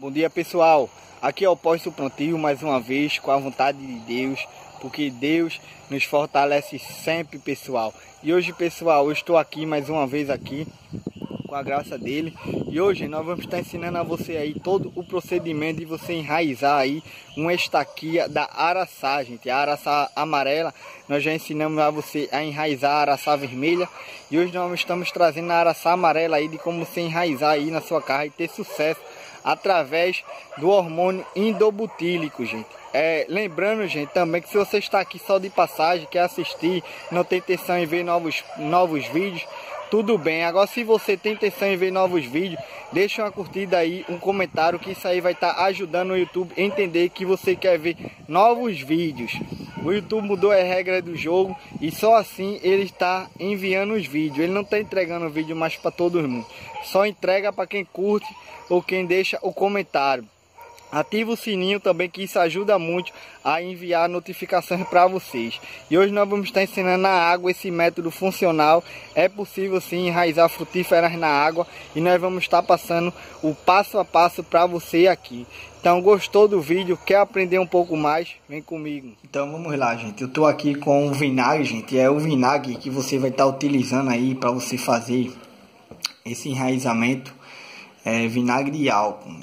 Bom dia, pessoal. Aqui é o Pós do Plantio mais uma vez com a vontade de Deus, porque Deus nos fortalece sempre, pessoal. E hoje, pessoal, eu estou aqui mais uma vez aqui com a graça dele. E hoje nós vamos estar ensinando a você aí todo o procedimento de você enraizar aí uma estaquia da araçá, gente. A araçá amarela, nós já ensinamos a você a enraizar a araçá vermelha. E hoje nós estamos trazendo a araçá amarela aí de como você enraizar aí na sua carra e ter sucesso através do hormônio indobutílico, gente. Lembrando, gente, também que se você está aqui só de passagem, quer assistir, não tem intenção em ver novos vídeos, tudo bem. Agora, se você tem intenção em ver novos vídeos, deixa uma curtida aí, um comentário, que isso aí vai estar ajudando o YouTube a entender que você quer ver novos vídeos. O YouTube mudou a regra do jogo e só assim ele está enviando os vídeos. Ele não está entregando o vídeo mais para todo mundo. Só entrega para quem curte ou quem deixa o comentário. Ativa o sininho também, que isso ajuda muito a enviar notificações para vocês. E hoje nós vamos estar ensinando na água esse método funcional. É possível sim enraizar frutíferas na água e nós vamos estar passando o passo a passo para você aqui. Então, gostou do vídeo? Quer aprender um pouco mais? Vem comigo. Então vamos lá, gente. Eu estou aqui com o vinagre, gente. É o vinagre que você vai estar utilizando aí para você fazer esse enraizamento. Vinagre de álcool.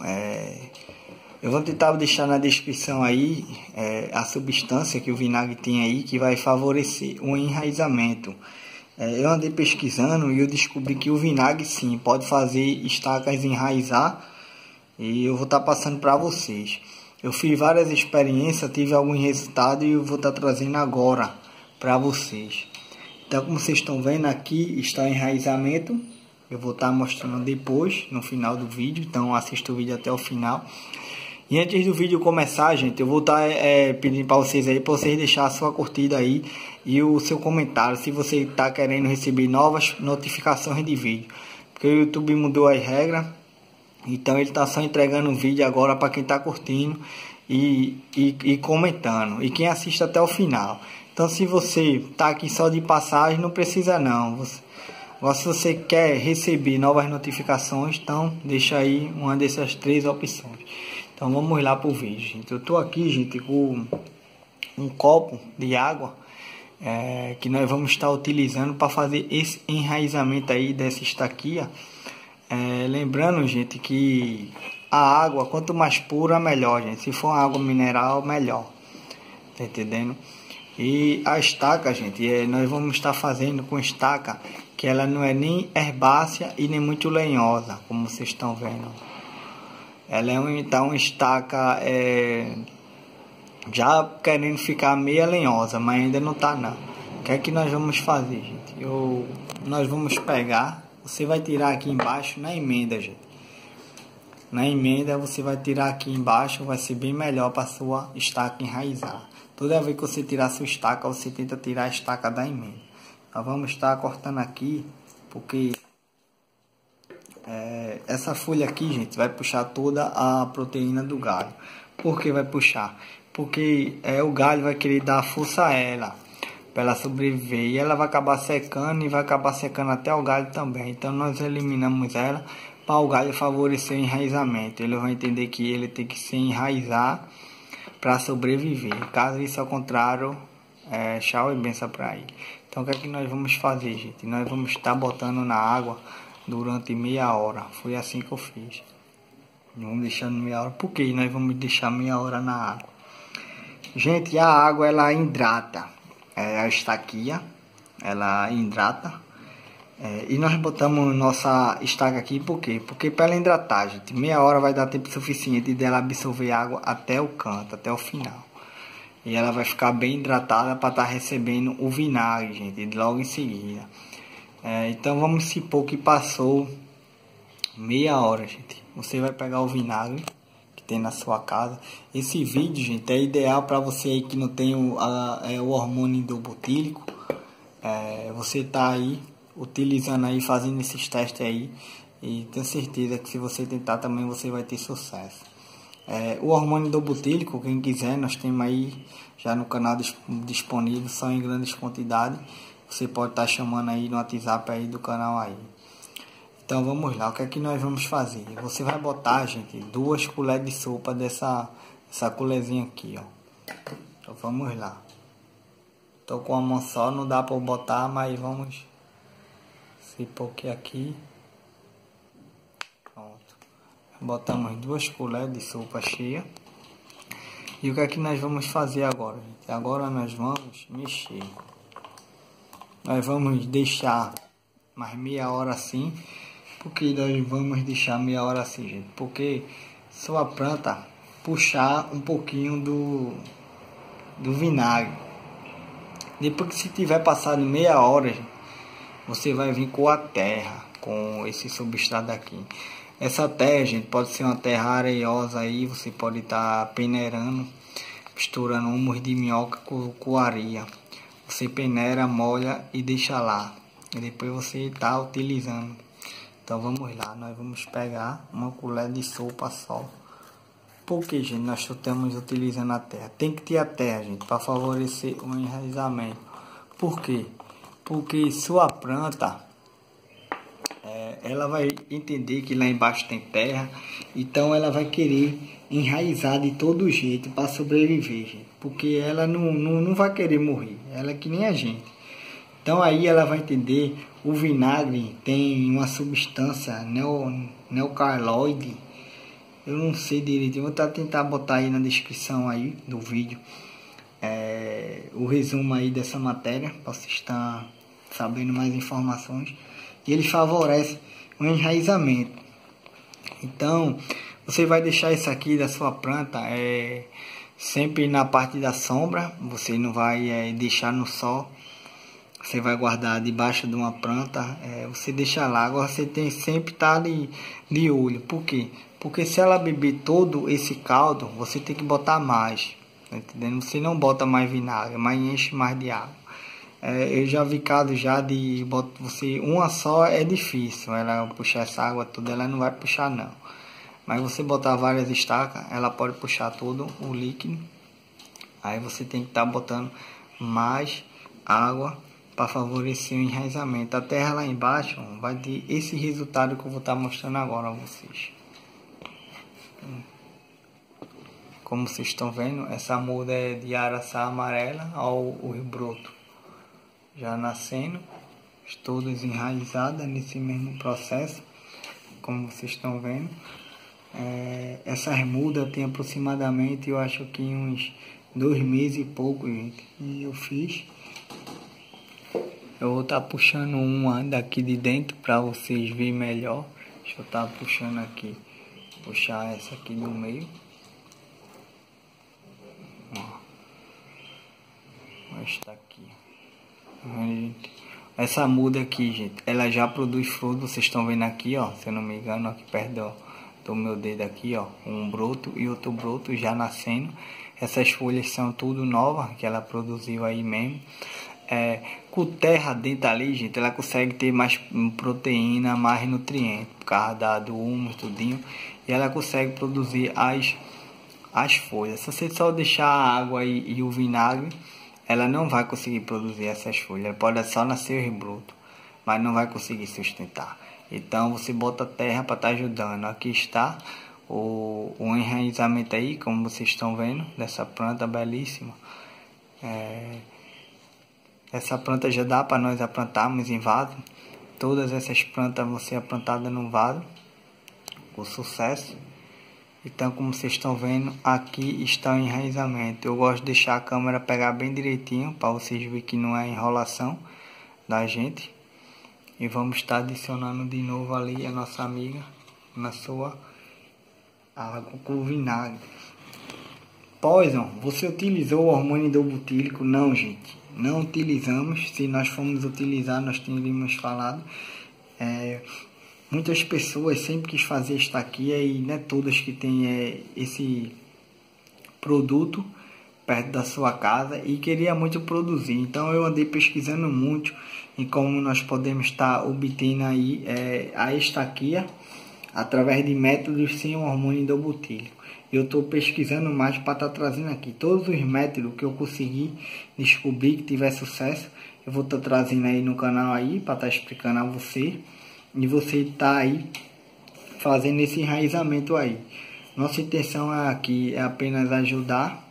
Eu vou tentar deixar na descrição aí a substância que o vinagre tem aí, que vai favorecer o enraizamento. Eu andei pesquisando e eu descobri que o vinagre sim pode fazer estacas enraizar, e eu vou estar passando para vocês. Eu fiz várias experiências, tive alguns resultados e eu vou estar trazendo agora para vocês. Então, como vocês estão vendo aqui, está o enraizamento. Eu vou estar mostrando depois, no final do vídeo, então assista o vídeo até o final. E antes do vídeo começar, gente, eu vou estar pedindo para vocês aí, para vocês deixar a sua curtida aí e o seu comentário, se você está querendo receber novas notificações de vídeo. Porque o YouTube mudou as regras, então ele está só entregando um vídeo agora para quem está curtindo e comentando. E quem assiste até o final. Então, se você está aqui só de passagem, não precisa não. Agora, se você quer receber novas notificações, então deixa aí uma dessas três opções. Então vamos lá para o vídeo, gente. Eu estou aqui, gente, com um copo de água que nós vamos estar utilizando para fazer esse enraizamento aí dessa estaquia. Lembrando, gente, que a água, quanto mais pura, melhor, gente. Se for água mineral, melhor. Tá entendendo? E a estaca, gente, nós vamos estar fazendo com estaca que ela não é nem herbácea e nem muito lenhosa, como vocês estão vendo. Ela é uma estaca já querendo ficar meia lenhosa, mas ainda não tá não. O que é que nós vamos fazer, gente? Nós vamos pegar, você vai tirar aqui embaixo na emenda, gente. Na emenda você vai tirar aqui embaixo, vai ser bem melhor para sua estaca enraizar. Toda vez que você tirar a sua estaca, você tenta tirar a estaca da emenda. Nós vamos estar cortando aqui, porque essa folha aqui, gente, vai puxar toda a proteína do galho. Por que vai puxar? Porque o galho vai querer dar força a ela, para ela sobreviver. E ela vai acabar secando e vai acabar secando até o galho também. Então nós eliminamos ela para o galho favorecer o enraizamento. Ele vai entender que ele tem que se enraizar para sobreviver. Caso isso ao contrário, tchau e benção para ele. Então o que é que nós vamos fazer, gente? Nós vamos estar botando na água durante meia hora. Foi assim que eu fiz. Vamos deixando meia hora. Por que nós vamos deixar meia hora na água? Gente, a água ela hidrata a estaquia, ela hidrata. E nós botamos nossa estaca aqui por quê? Porque para ela hidratar, gente, meia hora vai dar tempo suficiente dela absorver água até o canto, até o final. E ela vai ficar bem hidratada para estar recebendo o vinagre, gente, logo em seguida. Então vamos supor que passou meia hora, gente. Você vai pegar o vinagre que tem na sua casa. Esse vídeo, gente, é ideal para você aí que não tem o hormônio indobutílico. Você tá aí utilizando aí, fazendo esses testes aí, e tenho certeza que se você tentar também você vai ter sucesso. O hormônio indobutílico, quem quiser, nós temos aí já no canal disponível, só em grandes quantidades. Você pode estar chamando aí no WhatsApp aí do canal aí. Então vamos lá, o que é que nós vamos fazer? Você vai botar, gente, 2 colheres de sopa essa colherzinha aqui, ó. Então vamos lá. Tô com a mão só, não dá para botar, mas vamos se pouquinho aqui. Pronto. Botamos 2 colheres de sopa cheia. E o que é que nós vamos fazer agora, gente? Agora nós vamos mexer. Nós vamos deixar mais meia hora assim. Por que nós vamos deixar meia hora assim, gente? Porque sua planta puxar um pouquinho do vinagre. Depois que se tiver passado meia hora, gente, você vai vir com a terra, com esse substrato aqui. Essa terra, gente, pode ser uma terra areiosa aí, você pode estar peneirando, misturando humus de minhoca com areia. Você peneira, molha e deixa lá. E depois você está utilizando. Então vamos lá, nós vamos pegar uma colher de sopa só. Por que, gente, nós estamos utilizando a terra? Tem que ter a terra, gente, para favorecer o enraizamento. Por quê? Porque sua planta, ela vai entender que lá embaixo tem terra. Então ela vai querer enraizar de todo jeito para sobreviver, gente. Porque ela não vai querer morrer. Ela é que nem a gente. Então aí ela vai entender, o vinagre tem uma substância neocaloide. Eu não sei direito, vou tentar botar aí na descrição aí do vídeo o resumo aí dessa matéria, para vocês estar sabendo mais informações. E ele favorece o enraizamento. Então você vai deixar isso aqui da sua planta sempre na parte da sombra. Você não vai deixar no sol. Você vai guardar debaixo de uma planta, você deixa lá. Agora você tem sempre estar de olho. Por quê? Porque se ela beber todo esse caldo, você tem que botar mais. Tá entendendo? Você não bota mais vinagre, mas enche mais de água. Eu já vi caso já de você uma só é difícil. Ela puxar essa água toda, ela não vai puxar não. Mas você botar várias estacas, ela pode puxar todo o líquido. Aí você tem que estar botando mais água para favorecer o enraizamento. A terra lá embaixo vai ter esse resultado que eu vou estar mostrando agora a vocês. Como vocês estão vendo, essa muda é de araçá amarela ao Rio Broto. Já nascendo, todas enraizadas nesse mesmo processo, como vocês estão vendo. Essas mudas tem aproximadamente, eu acho que uns 2 meses e pouco, gente. E eu fiz. Eu vou estar puxando uma daqui de dentro para vocês verem melhor. Deixa eu estar puxando aqui. Puxar essa aqui no meio. Ó. Está aqui. Essa muda aqui, gente, ela já produz fruto. Vocês estão vendo aqui, ó. Se eu não me engano, aqui perto do meu dedo aqui, ó. Um broto e outro broto já nascendo. Essas folhas são tudo novas que ela produziu aí mesmo. Com terra dentro ali, gente, ela consegue ter mais proteína, mais nutrientes, por causa do humus, tudinho. E ela consegue produzir as folhas. Se você só deixar a água e o vinagre, ela não vai conseguir produzir essas folhas. Ela pode só nascer broto, mas não vai conseguir sustentar. Então você bota terra para estar ajudando. Aqui está o enraizamento aí, como vocês estão vendo, dessa planta belíssima. Essa planta já dá para nós plantarmos em vaso. Todas essas plantas vão ser plantadas no vaso com sucesso. Então, como vocês estão vendo, aqui está o enraizamento. Eu gosto de deixar a câmera pegar bem direitinho, para vocês verem que não é enrolação da gente. E vamos estar adicionando de novo ali a nossa amiga na sua água com vinagre. Poison, você utilizou o hormônio endobutílico? Não, gente. Não utilizamos. Se nós formos utilizar, nós teríamos falado. Muitas pessoas sempre quis fazer estaquia e não é todas que têm esse produto perto da sua casa e queria muito produzir. Então eu andei pesquisando muito em como nós podemos estar obtendo aí a estaquia através de métodos sem o hormônio endobutílico. Eu estou pesquisando mais para estar trazendo aqui todos os métodos que eu consegui descobrir que tiver sucesso. Eu vou estar trazendo aí no canal aí para estar explicando a você. e você tá aí fazendo esse enraizamento aí. Nossa intenção aqui é apenas ajudar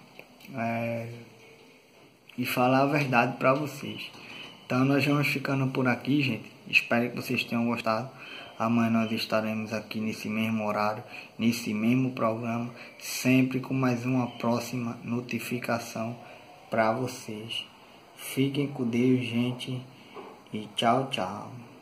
e falar a verdade para vocês. Então nós vamos ficando por aqui, gente. Espero que vocês tenham gostado. Amanhã nós estaremos aqui nesse mesmo horário, nesse mesmo programa, sempre com mais uma próxima notificação para vocês. Fiquem com Deus, gente, e tchau, tchau.